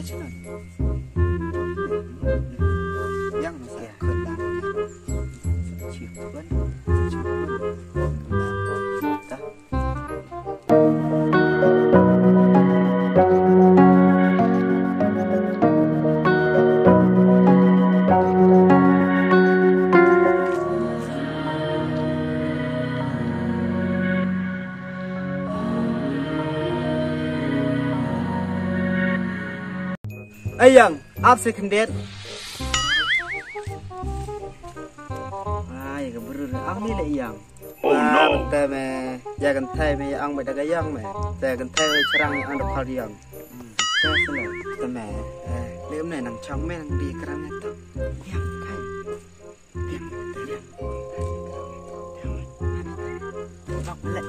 chứ yang saya kerja ciuman ayang apa sih kendet ay keberu ang ni le yang oh no ta me ya kan thai me ang me da ga yang me ta kan thai charang ang da phal yang ta sele ta me le om này nang chong me nang bi kram ne ta yang thai yang ta yang bak le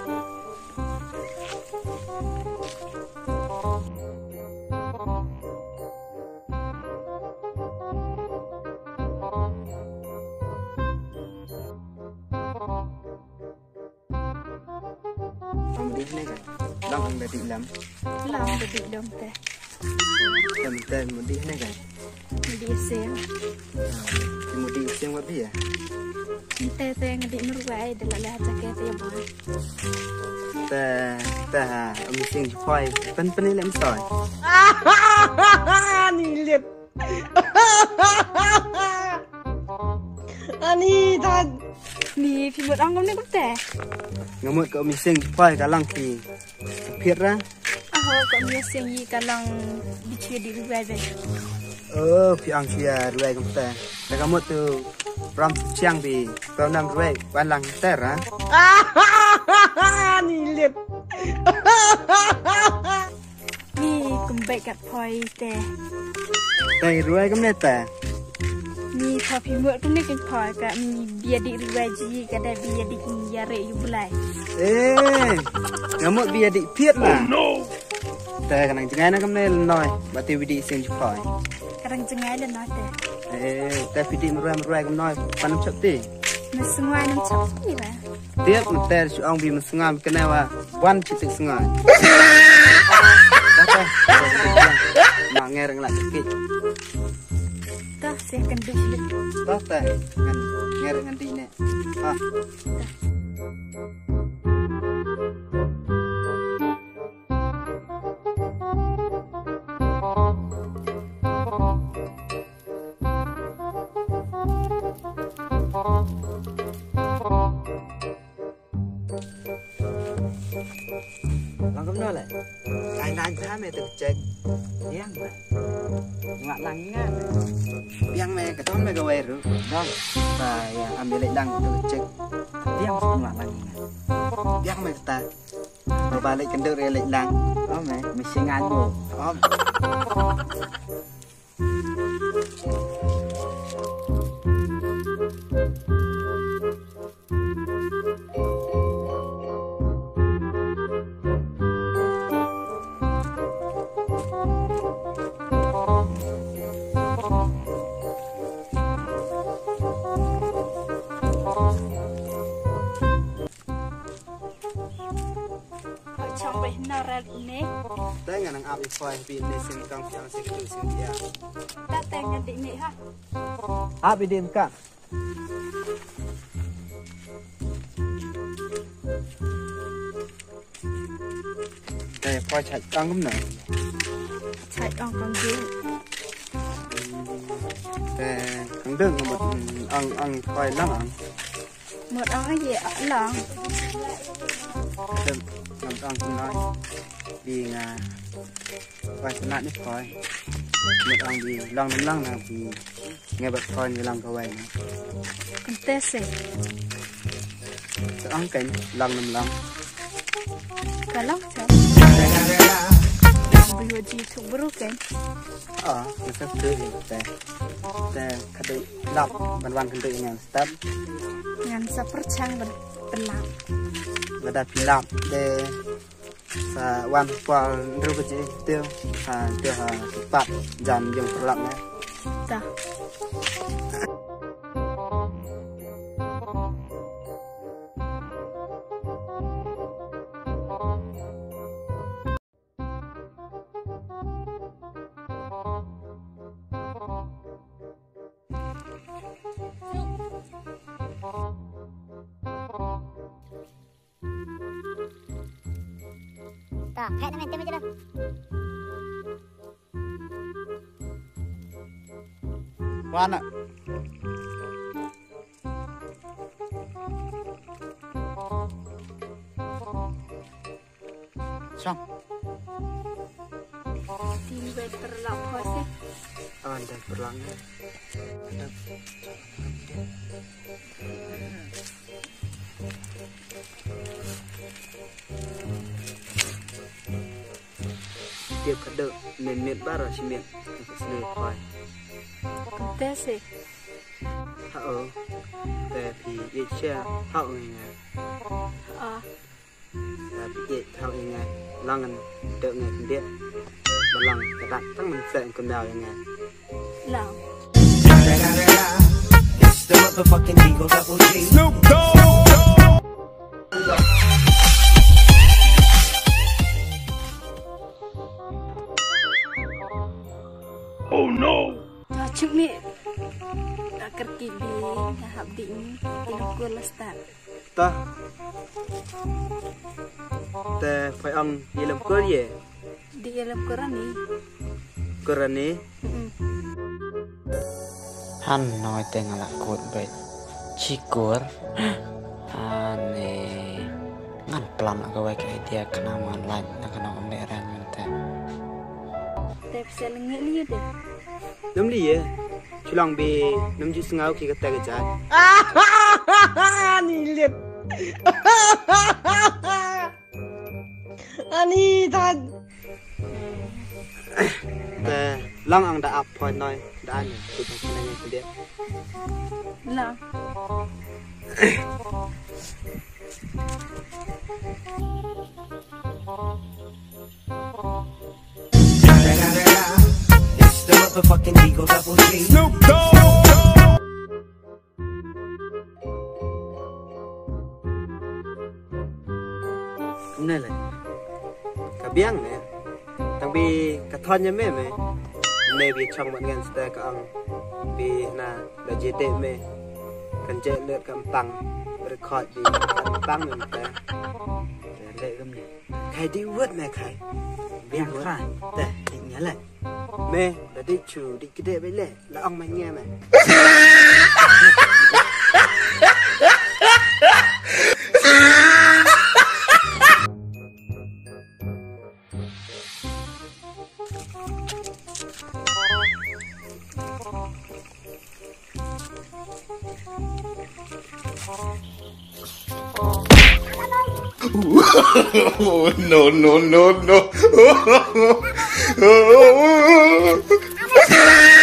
đi này cái lòng để đi lắm lòng để đi đông tè làm tên muốn đi này cái đi xem thì muốn đi xem what bia tè tè đi nước vậy để lại cho cái tè bò tè ông sinh khoai phân đi làm sỏi นี่เลียดอันนี้ท่านนี่พี่หมดอ่างก็ไม่ก็แต่ ngắm một cậu mình sinh khoai cả lăng thì thiệt ra ก็มีเสียงยีกำลังดิเชียดีรู้ไว้เลยพี่อังเชียด้วยกันแต่ก็หมดตัวรำเชียงบีเรานำด้วยวันหลังแต่ละนี่เลียดนี่กุมเบกับพลอยแต่ด้วยก็ไม่แต่มีพอพี่หมดก็ไม่กินพลอยก็มีเบียร์ดีรู้ไว้จีก็ได้เบียร์ดีกินยาเรอยู่บ่ไร ngắm một bia định thiết màแต่กันจังไงนะก็ไม่หน่อยบัตรวิดีเสียงจุดปล่อยกำลังจะง่ายเลยน้อยแต่วิดีมันแรงก็น้อยปันน้ำชับตีมันสงายน้ำชับนี่แหละเตี้ยมันแต่ช่วงบีมันสงายกันแน่ว่าวันชิตึกสงายมาแง่เรื่องหลักกิจก็เสียกันดูเลยแต่งั้นแง่เรื่องดีเนี่ยLang cũng nói lại cái này cha mẹ tự chết nhang mà ngạ lăng nhang nhang mẹ cái con mẹ cái về rồi không và anh bị lại đăng tự chết nhang ngạ lăng nhang mẹ ta rồi bà lại cần được lại đăng đó mẹ mình sẽ ngán bộ không trong vậy nào ra nè đấy ngày nào đi phơi vì để xem công việc sẽ được xem dia ta tên nhận định này ha bị đêm cả đây phơi chạy tăng cũng nè chạy on con dưới thằng đừng một ăn phơi lắm ăn một on cái gì ở lon đừng ăn không nói vì là phải chọn lại nước phơi một ăn vì lăng là vì nghe bật phơi như lăng câu vậy con tê sệt ăn cảnh lăng cả lóc cháu bây giờ chỉ thuộc bự cái nó sắp tới thìแต่คดีหลับวันคดีงานสตั๊บงานสับปะรดช่างเป็นหลับระดับหลับเดวันกว่ารูปจีเตียวปัดจันยังหลับนะจ้ะ tak kayak temen temen je dah mana xong Tiba terlapor sih. anda pulang dia kada minit baru si minit sendiri koi Kontes sih. hao tapi dia cia hao ingat Ah, tapi dia hao ingat langan đợi ngày dia belang kedat tang men sen kendal ingat lang. It's the motherfucking Eagle Double G. Snoop Dogg. Oh no. Cuk ni. Tak kerkibi, dah habdi ni. Tidur gua lestat. ta te phải ăn gì làm cơ gì Di dalam Quran ni. cơ này Han nói tên là cột bệt chi cột ane ngan pelan aku pakai dia kena manlan kena omeran minta Tapi saya lengit ni deh. nấm đi vậy chulang bi nấm chỉ ngáo khi cái tay cái trái Ani lihat. Ani tan. te lang ang đã áp point nói đã nhỉ tụi thằng này như thế Lang. It's the motherfucking Eagle Double G. Snoop Dogg. hôm nay là cả biếng này thằng bi cả thon như mẹ mày mẹ bị trong một ngàn sợi cả ông bi na đã chế tệ mẹ cần chế lượt cầm tăng record đi cầm tăng mình phải lệ gâm nhỉ khai đi vớt mẹ khai biếng vớt để định nhớ lại mẹ đã đi chủ đi cái đệ với lệ là ông mày nghe mày Oh, no, no, no, no.